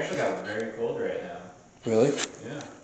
actually got very cold right now. Really? Yeah.